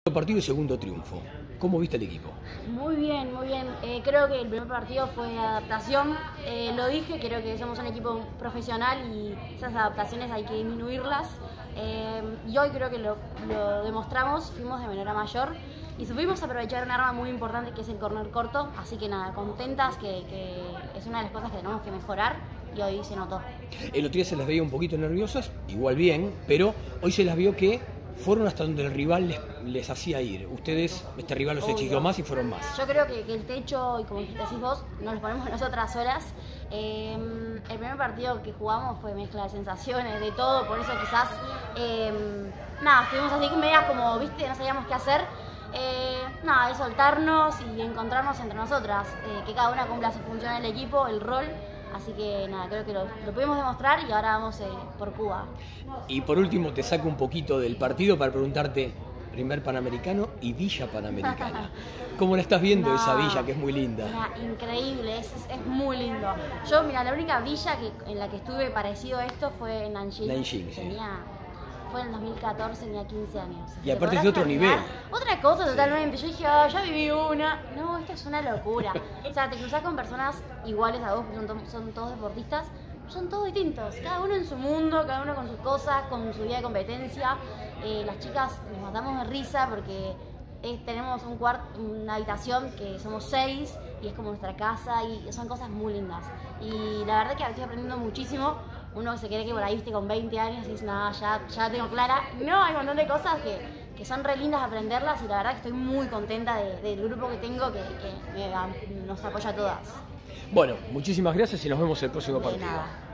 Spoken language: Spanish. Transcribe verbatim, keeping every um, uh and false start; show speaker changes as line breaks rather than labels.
Partido y segundo triunfo. ¿Cómo viste el equipo?
Muy bien, muy bien. Eh, creo que el primer partido fue de adaptación. Eh, lo dije, creo que somos un equipo profesional y esas adaptaciones hay que disminuirlas. Eh, y hoy creo que lo, lo demostramos, fuimos de menor a mayor y supimos aprovechar un arma muy importante que es el córner corto. Así que nada, contentas, que, que es una de las cosas que tenemos que mejorar y hoy se notó.
El otro día se las veía un poquito nerviosas, igual bien, pero hoy se las vio que fueron hasta donde el rival les, les hacía ir. Ustedes, este rival los exigió más y fueron más.
Yo creo que, que el techo, y como decís vos, nos lo ponemos nosotras solas. Eh, el primer partido que jugamos fue mezcla de sensaciones, de todo, por eso quizás, eh, nada, estuvimos así medias como, viste, no sabíamos qué hacer. Eh, nada, es soltarnos y encontrarnos entre nosotras, eh, que cada una cumpla su función en el equipo, el rol. Así que nada, creo que lo, lo pudimos demostrar y ahora vamos eh, por Cuba.
Y por último te saco un poquito del partido para preguntarte, primer Panamericano y Villa Panamericana. ¿Cómo la estás viendo, no, esa villa que es muy linda?
Mira, increíble, es, es muy lindo. Yo, mira, la única villa que, en la que estuve parecido a esto fue en Nanjing.
Nanjing, sí.
Tenía, fue en el dos mil catorce, tenía quince años.
Y aparte es de otro nivel.
Otra cosa totalmente. Yo dije, oh, ya viví una. No, esto es una locura. O sea, te cruzás con personas iguales a vos, porque son, to son todos deportistas, son todos distintos. Cada uno en su mundo, cada uno con sus cosas, con su día de competencia. Eh, las chicas nos matamos de risa porque eh, tenemos un cuarto, una habitación que somos seis y es como nuestra casa y son cosas muy lindas. Y la verdad que estoy aprendiendo muchísimo. Uno se cree que por ahí, viste, con veinte años y dice, nada, ya, ya tengo clara. No, hay un montón de cosas que, que son re lindas aprenderlas y la verdad que estoy muy contenta de, del grupo que tengo que, que me, nos apoya a todas.
Bueno, muchísimas gracias y nos vemos el próximo partido.
De nada.